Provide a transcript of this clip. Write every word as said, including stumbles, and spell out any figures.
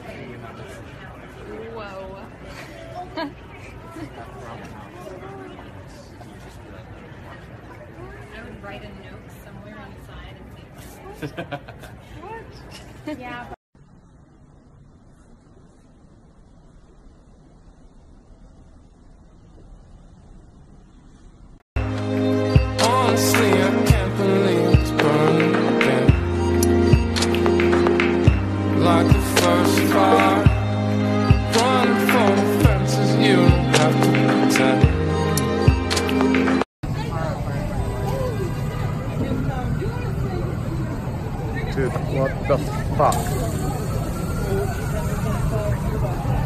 Whoa. I would write a note somewhere on the side and say, what? Yeah. Honestly, I can't believe it's burning again. Like the first fire, running for the fences, you don't have to pretend. Dude, what the fuck?